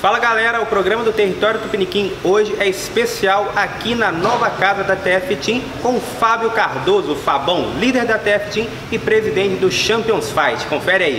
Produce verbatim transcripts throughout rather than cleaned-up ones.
Fala galera, o programa do Território Tupiniquim hoje é especial aqui na nova casa da T F Team com o Fábio Cardoso, o Fabão, líder da T F Team e presidente do Champions Fight. Confere aí.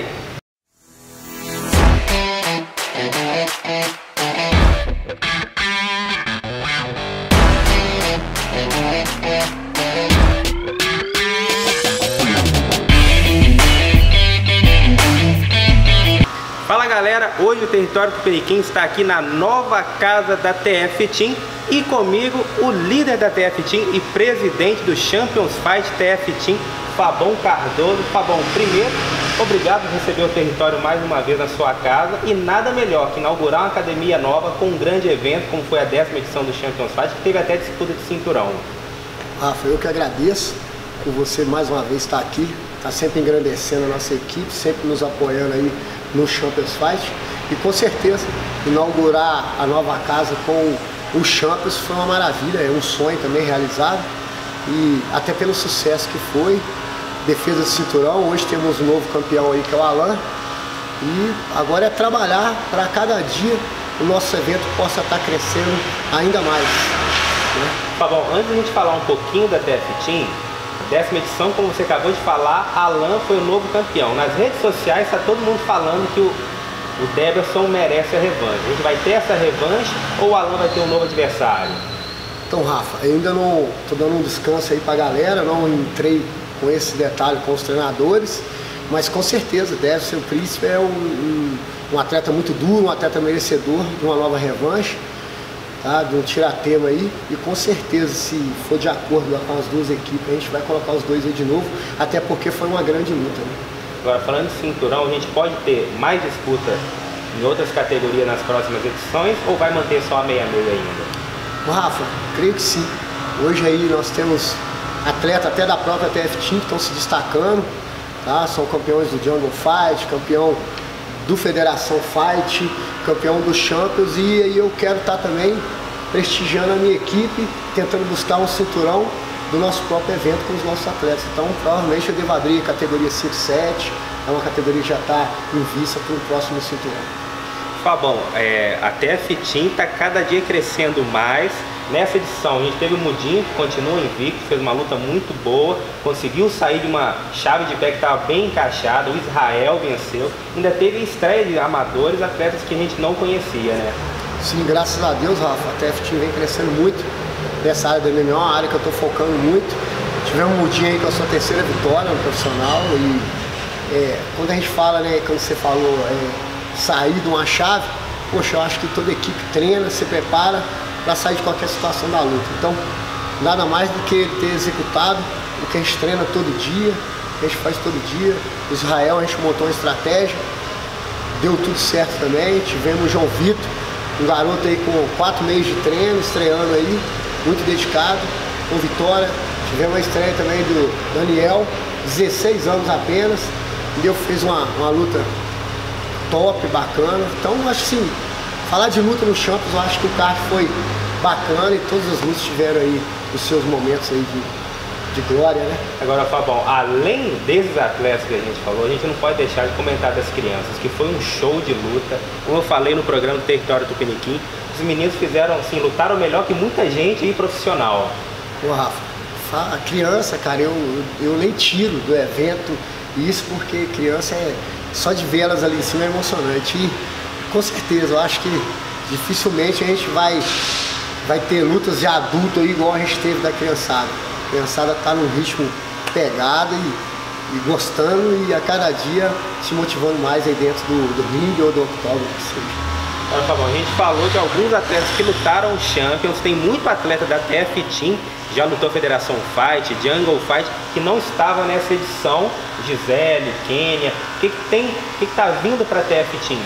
Fala galera, hoje o Território Tupiniquim está aqui na nova casa da T F Team e comigo o líder da T F Team e presidente do Champions Fight T F Team, Fabão Cardoso. Fabão, primeiro, obrigado por receber o Território mais uma vez na sua casa e nada melhor que inaugurar uma academia nova com um grande evento como foi a décima edição do Champions Fight, que teve até disputa de cinturão. Rafa, eu que agradeço por você mais uma vez estar aqui, está sempre engrandecendo a nossa equipe, sempre nos apoiando aí no Champions Fight, e com certeza inaugurar a nova casa com o Champions foi uma maravilha, é um sonho também realizado, e até pelo sucesso que foi, defesa de cinturão. Hoje temos um novo campeão aí que é o Alan, e agora é trabalhar para cada dia o nosso evento possa estar crescendo ainda mais, né? Tá bom, antes de a gente falar um pouquinho da T F Team, décima edição, como você acabou de falar, Alan foi o novo campeão. Nas redes sociais está todo mundo falando que o, o Deberson merece a revanche. A gente vai ter essa revanche ou o Alan vai ter um novo adversário? Então, Rafa, eu ainda não estou dando um descanso aí para a galera, não entrei com esse detalhe com os treinadores, mas com certeza Deberson Príncipe é um, um, um atleta muito duro, um atleta merecedor de uma nova revanche. Tá, de um tiratema aí, e com certeza, se for de acordo com as duas equipes, a gente vai colocar os dois aí de novo, até porque foi uma grande luta, né? Agora, falando de cinturão, a gente pode ter mais disputa em outras categorias nas próximas edições ou vai manter só a meia-meia ainda? O Rafa, creio que sim. Hoje aí nós temos atletas até da própria T F Team que estão se destacando, tá? São campeões do Jungle Fight, campeão do Federação Fight, campeão dos Champions, e aí eu quero estar também prestigiando a minha equipe, tentando buscar um cinturão do nosso próprio evento com os nossos atletas. Então provavelmente eu devo abrir categoria cinco sete, é uma categoria que já está em vista para o próximo cinturão. Fabão, é, a T F Team está cada dia crescendo mais. Nessa edição a gente teve o Mudinho, que continua invicto, fez uma luta muito boa, conseguiu sair de uma chave de pé que estava bem encaixada, o Israel venceu, ainda teve estreia de amadores, atletas que a gente não conhecia, né? Sim, graças a Deus, Rafa, a T F Team vem crescendo muito nessa área do M M A, uma área que eu estou focando muito. Tivemos um Mudinho aí com a sua terceira vitória no profissional, e é, quando a gente fala, né, quando você falou, é, sair de uma chave, poxa, eu acho que toda equipe treina, se prepara para sair de qualquer situação da luta. Então, nada mais do que ter executado o que a gente treina todo dia, o que a gente faz todo dia. O Israel, a gente montou uma estratégia, deu tudo certo também. Tivemos o João Vitor, um garoto aí com quatro meses de treino, estreando aí, muito dedicado, com vitória. Tivemos a estreia também do Daniel, dezesseis anos apenas, e fez uma, uma luta top, bacana. Então, acho que sim, falar de luta no Champions, eu acho que o card foi bacana e todas as lutas tiveram aí os seus momentos aí de, de glória, né? Agora, Fabão, além desses atletas que a gente falou, a gente não pode deixar de comentar das crianças, que foi um show de luta. Como eu falei no programa do Território Tupiniquim, os meninos fizeram assim, lutaram melhor que muita gente aí profissional. Ô Rafa, a criança, cara, eu, eu nem tiro do evento isso, porque criança é, só de vê-las ali em cima é emocionante. E, com certeza, eu acho que dificilmente a gente vai, vai ter lutas de adulto aí igual a gente teve da criançada. A criançada está num ritmo pegado e, e gostando, e a cada dia se motivando mais aí dentro do, do ringue ou do octógono, que seja. Olha, Fabão, a gente falou de alguns atletas que lutaram Champions, tem muito atleta da T F Team, já lutou Federação Fight, Jungle Fight, que não estava nessa edição. Gisele, Kênia, o que, que tem, o que está vindo para a T F Team?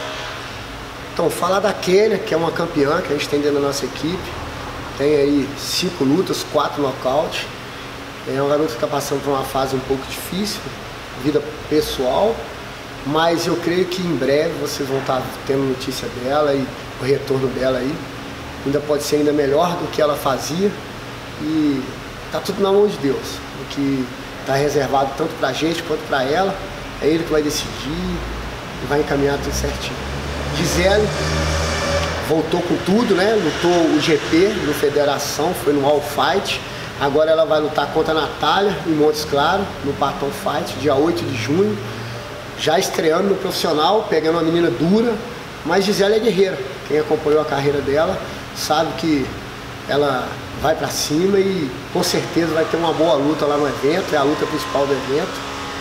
Então, falar da Kênia, que é uma campeã que a gente tem dentro da nossa equipe, tem aí cinco lutas, quatro nocaute. É uma garota que está passando por uma fase um pouco difícil, vida pessoal, mas eu creio que em breve vocês vão estar tendo notícia dela e o retorno dela aí. Ainda pode ser ainda melhor do que ela fazia, e tá tudo na mão de Deus. O que está reservado tanto para a gente quanto para ela, é Ele que vai decidir e vai encaminhar tudo certinho. Gisele, voltou com tudo, né? Lutou o G P no Federação, foi no All Fight. Agora ela vai lutar contra a Natália em Montes Claros, no Patton Fight, dia oito de junho. Já estreando no profissional, pegando uma menina dura, mas Gisele é guerreira. Quem acompanhou a carreira dela sabe que ela vai pra cima e com certeza vai ter uma boa luta lá no evento, é a luta principal do evento.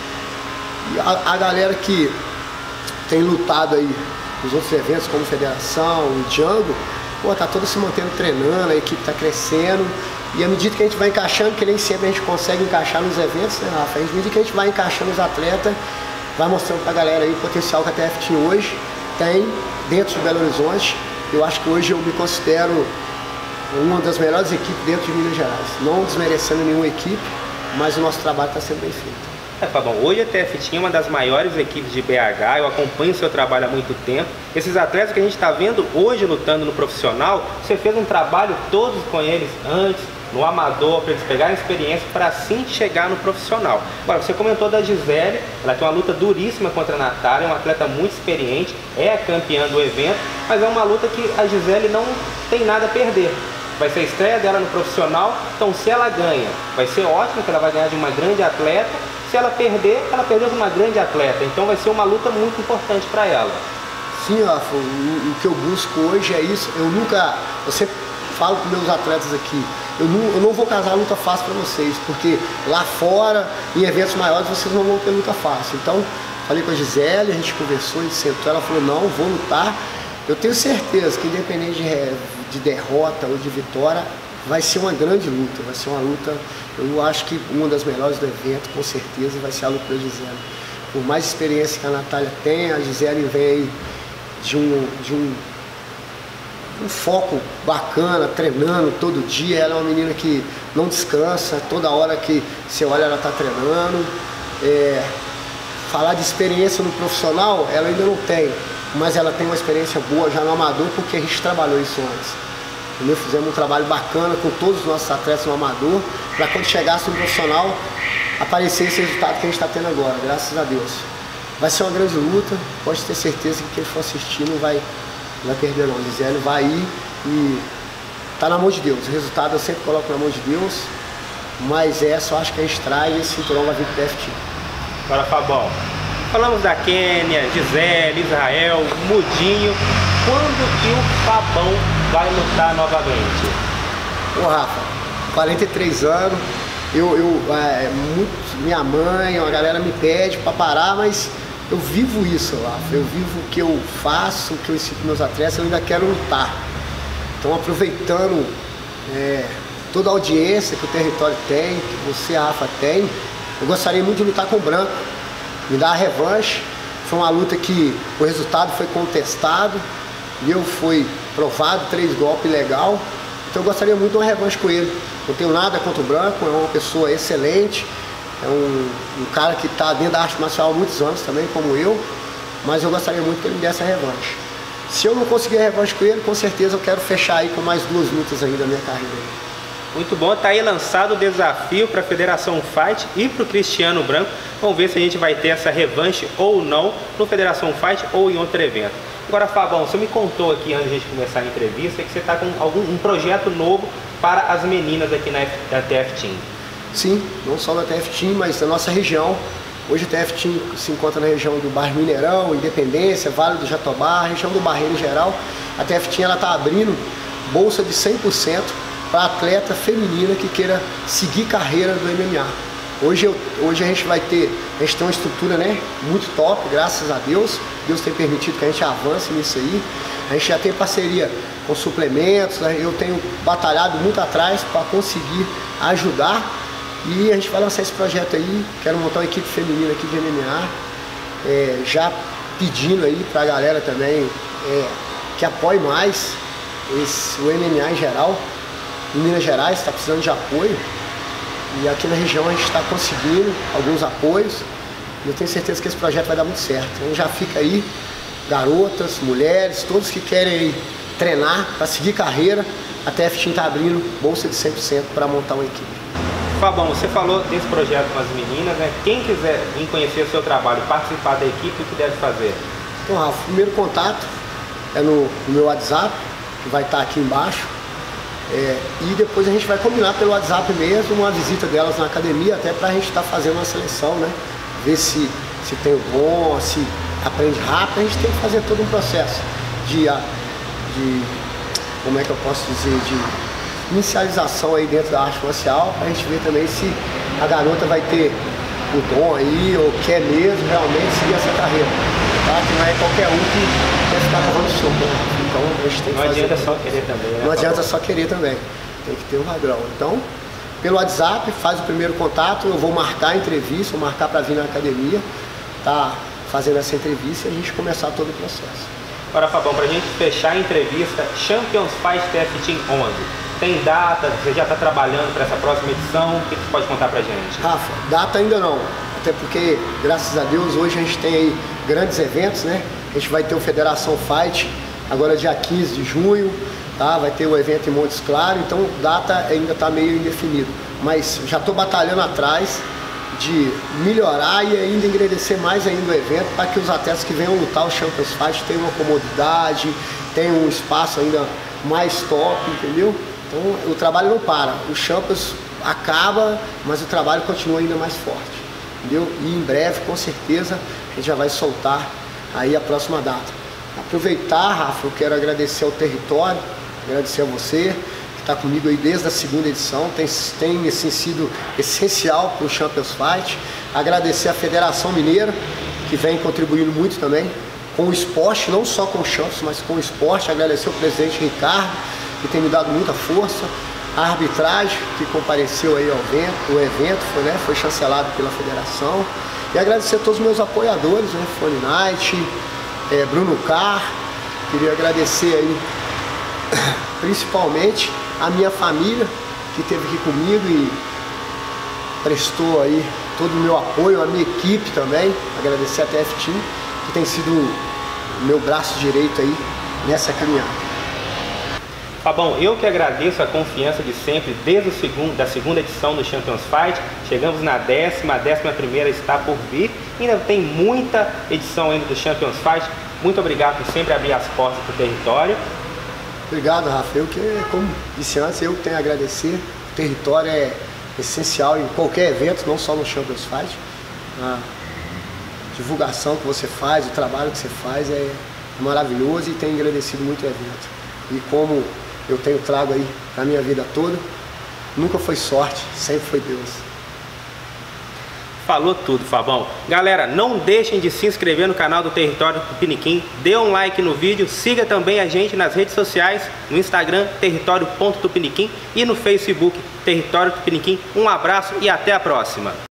E a, a galera que tem lutado aí nos outros eventos, como Federação, o Django, pô, tá toda se mantendo treinando, a equipe tá crescendo. E à medida que a gente vai encaixando, que nem sempre a gente consegue encaixar nos eventos, né, Rafa? À medida que a gente vai encaixando os atletas, vai mostrando pra galera aí o potencial que a T F Team hoje tem dentro de Belo Horizonte. Eu acho que hoje eu me considero uma das melhores equipes dentro de Minas Gerais. Não desmerecendo nenhuma equipe, mas o nosso trabalho está sendo bem feito. É, Fabão, hoje a T F Team é uma das maiores equipes de B H, eu acompanho o seu trabalho há muito tempo. Esses atletas que a gente está vendo hoje lutando no profissional, você fez um trabalho todos com eles antes, no amador, para eles pegarem experiência para assim chegar no profissional. Agora, você comentou da Gisele, ela tem uma luta duríssima contra a Natália, é uma atleta muito experiente, é a campeã do evento, mas é uma luta que a Gisele não tem nada a perder. Vai ser a estreia dela no profissional, então se ela ganha, vai ser ótimo, que ela vai ganhar de uma grande atleta. Se ela perder, ela perdeu de uma grande atleta, então vai ser uma luta muito importante para ela. Sim, Rafa, o, o que eu busco hoje é isso. Eu nunca, eu sempre falo com meus atletas aqui, eu não, eu não vou casar luta fácil para vocês, porque lá fora, em eventos maiores, vocês não vão ter luta fácil. Então, falei com a Gisele, a gente conversou, a gente sentou, ela falou, não, vou lutar. Eu tenho certeza que independente de, de derrota ou de vitória, vai ser uma grande luta, vai ser uma luta, eu acho que uma das melhores do evento, com certeza, vai ser a luta da Gisele. Por mais experiência que a Natália tem, a Gisele vem aí de um, de um, um foco bacana, treinando todo dia. Ela é uma menina que não descansa, toda hora que você olha ela está treinando. É, falar de experiência no profissional, ela ainda não tem, mas ela tem uma experiência boa já no amador, porque a gente trabalhou isso antes. Entendeu? Fizemos um trabalho bacana com todos os nossos atletas no amador, para quando chegasse no profissional, aparecer esse resultado que a gente está tendo agora, graças a Deus. Vai ser uma grande luta, pode ter certeza que quem for assistir não vai, não vai perder não. Gisele vai ir e tá na mão de Deus. O resultado eu sempre coloco na mão de Deus, mas essa eu acho que a gente traz e esse cinturão vai vir pro T F T. Agora, Fabão, falamos da Kênia, Gisele, Israel, Mudinho. Quando que o Fabão vai lutar novamente? Ô Rafa, quarenta e três anos, eu, eu é, muito, minha mãe, a galera me pede para parar, mas eu vivo isso, Rafa. Eu vivo o que eu faço, o que eu ensino meus atletas, eu ainda quero lutar. Então, aproveitando é, toda a audiência que o território tem, que você, Rafa, tem, eu gostaria muito de lutar com o Branco, me dar a revanche. Foi uma luta que o resultado foi contestado, e eu fui provado, três golpes legal, então eu gostaria muito de uma revanche com ele. Não tenho nada contra o Branco, é uma pessoa excelente, é um, um cara que está dentro da arte marcial há muitos anos também, como eu, mas eu gostaria muito que ele me desse a revanche. Se eu não conseguir a revanche com ele, com certeza eu quero fechar aí com mais duas lutas ainda na minha carreira. Muito bom, tá aí lançado o desafio para a Federação Fight e para o Cristiano Branco. Vamos ver se a gente vai ter essa revanche ou não no Federação Fight ou em outro evento. Agora, Fabão, você me contou aqui antes de a gente começar a entrevista que você está com algum, um projeto novo para as meninas aqui na, da T F Team. Sim, não só da T F Team, mas da nossa região. Hoje a T F Team se encontra na região do bairro Mineirão, Independência, Vale do Jatobá, região do Barreiro em geral. A T F Team está abrindo bolsa de cem por cento para atleta feminina que queira seguir carreira do M M A. Hoje, eu, hoje a gente vai ter, a gente tem uma estrutura, né, muito top, graças a Deus. Deus tem permitido que a gente avance nisso aí. A gente já tem parceria com suplementos, né? Eu tenho batalhado muito atrás para conseguir ajudar. E a gente vai lançar esse projeto aí. Quero montar uma equipe feminina aqui de M M A. É, já pedindo aí para a galera também é, que apoie mais esse, o M M A em geral. Em Minas Gerais está precisando de apoio. E aqui na região a gente está conseguindo alguns apoios. E eu tenho certeza que esse projeto vai dar muito certo. Então já fica aí, garotas, mulheres, todos que querem treinar para seguir carreira. A T F Team está abrindo bolsa de cem por cento para montar uma equipe. Fabão, você falou desse projeto com as meninas, né? Quem quiser vir conhecer o seu trabalho, participar da equipe, o que deve fazer? Então, Rafa, o primeiro contato é no, no meu WhatsApp, que vai estar aqui embaixo. É, e depois a gente vai combinar pelo WhatsApp mesmo uma visita delas na academia, até para a gente estar tá fazendo uma seleção, né? Ver se, se tem o bom, se aprende rápido. A gente tem que fazer todo um processo de, de como é que eu posso dizer, de inicialização aí dentro da arte marcial, para a gente ver também se a garota vai ter o dom aí, ou quer mesmo realmente seguir essa carreira. Tá? Que não é qualquer um que quer ficar levando soco, né? Então a gente tem que não fazer. Não adianta só querer também, né? Não adianta só querer também. Tem que ter um padrão. Então, pelo WhatsApp, faz o primeiro contato, eu vou marcar a entrevista, vou marcar para vir na academia, tá fazendo essa entrevista e a gente começar todo o processo. Agora, Fabão, para a gente fechar a entrevista, Champions Fight T F Team onde? Tem data? Você já está trabalhando para essa próxima edição? O que você pode contar para a gente? Rafa, data ainda não. Até porque, graças a Deus, hoje a gente tem aí grandes eventos, né? A gente vai ter o Federação Fight, agora dia quinze de junho, tá? Vai ter o evento em Montes Claros, então data ainda está meio indefinido. Mas já estou batalhando atrás de melhorar e ainda engrandecer mais ainda o evento para que os atletas que venham lutar o Champions Fight tenham uma comodidade, tenham um espaço ainda mais top, entendeu? Então o trabalho não para, o Champions acaba, mas o trabalho continua ainda mais forte, entendeu? E em breve, com certeza, a gente já vai soltar aí a próxima data. Aproveitar, Rafa, eu quero agradecer ao Território, agradecer a você, que está comigo aí desde a segunda edição, tem, tem assim, sido essencial para o Champions Fight. Agradecer a Federação Mineira, que vem contribuindo muito também com o esporte, não só com o Champions, mas com o esporte. Agradecer ao presidente Ricardo, que tem me dado muita força. A arbitragem, que compareceu aí ao evento, o evento foi, né, foi chancelado pela federação. E agradecer a todos os meus apoiadores, né, Fone Night, é, Bruno Carr. Queria agradecer aí principalmente a minha família, que esteve aqui comigo e prestou aí todo o meu apoio, a minha equipe também. Agradecer a T F Team, que tem sido o meu braço direito aí nessa caminhada. Fabão, eu que agradeço a confiança de sempre, desde o segundo, da segunda edição do Champions Fight. Chegamos na décima, a décima primeira está por vir. Ainda tem muita edição ainda do Champions Fight. Muito obrigado por sempre abrir as portas para o Território. Obrigado, Rafa. Eu que, como disse antes, eu tenho a agradecer. O Território é essencial em qualquer evento, não só no Champions Fight. A divulgação que você faz, o trabalho que você faz é maravilhoso e tem agradecido muito o evento. E como eu tenho trago aí a minha vida toda, nunca foi sorte, sempre foi Deus. Falou tudo, Fabão. Galera, não deixem de se inscrever no canal do Território Tupiniquim, dê um like no vídeo, siga também a gente nas redes sociais, no Instagram, território ponto tupiniquim e no Facebook, Território Tupiniquim. Um abraço e até a próxima.